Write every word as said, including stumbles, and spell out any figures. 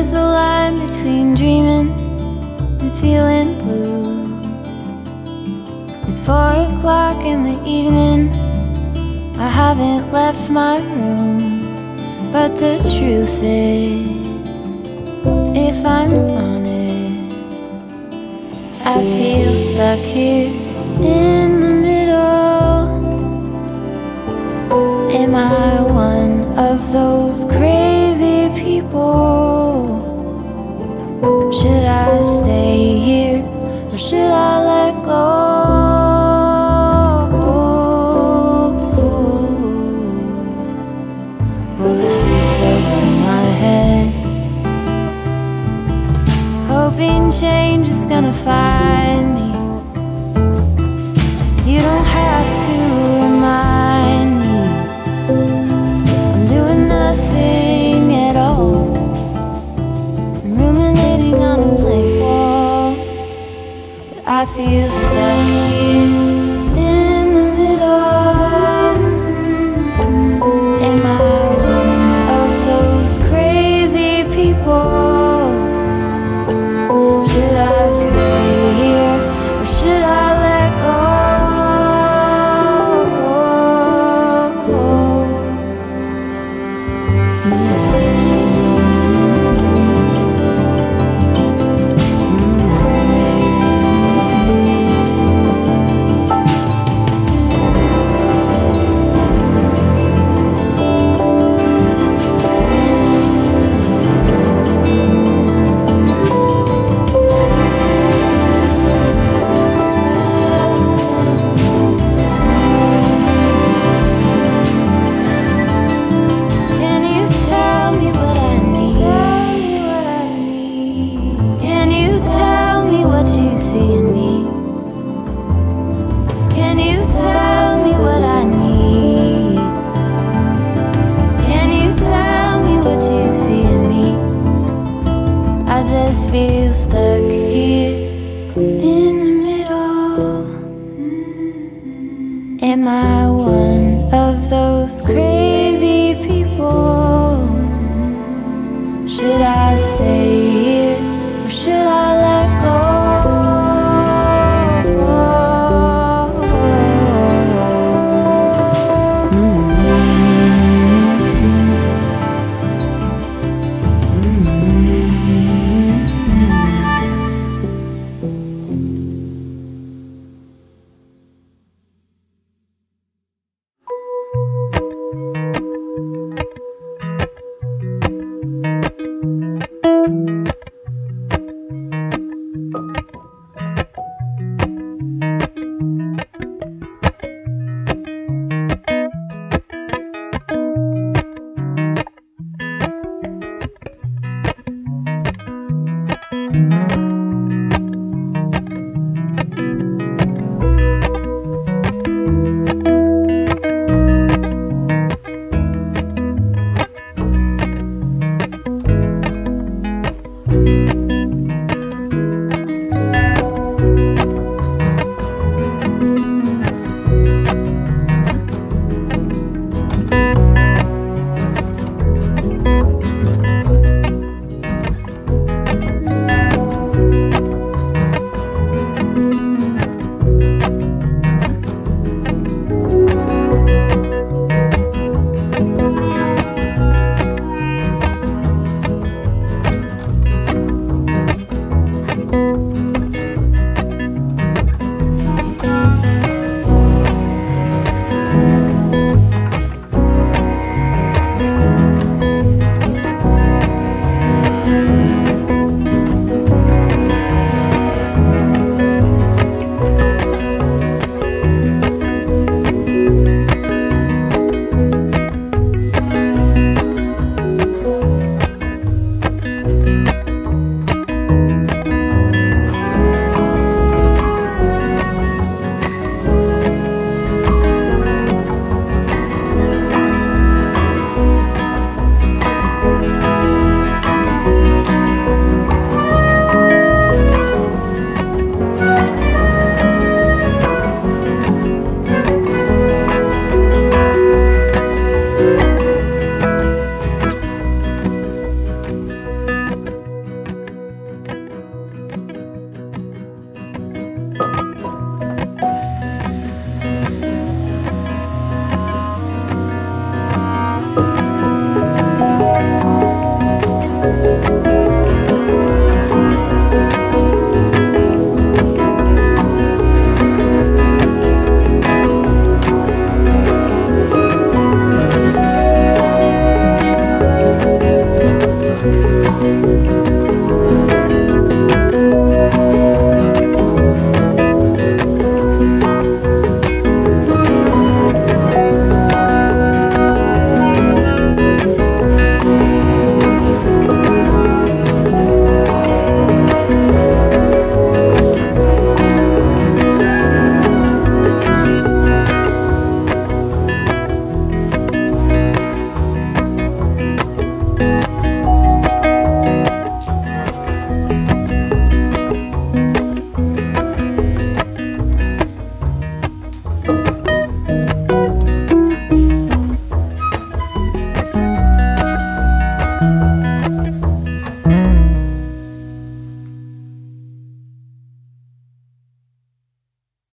Where's the line between dreaming and feeling blue? It's four o'clock in the evening, I haven't left my room. But the truth is, if I'm honest, I feel stuck here in the middle. Am I one of those crazy people? Should I stay here or should I let go? Pull the sheets over my head, hoping change is gonna find me. You don't have to remind me I'm doing nothing at all. I'm ruminating on a blank wall, but I feel stuck here in the middle. Am I one of those crazy people? Should I stay here or should I let go? I just feel stuck here in the middle. Am I one of those crazy people? Should I stay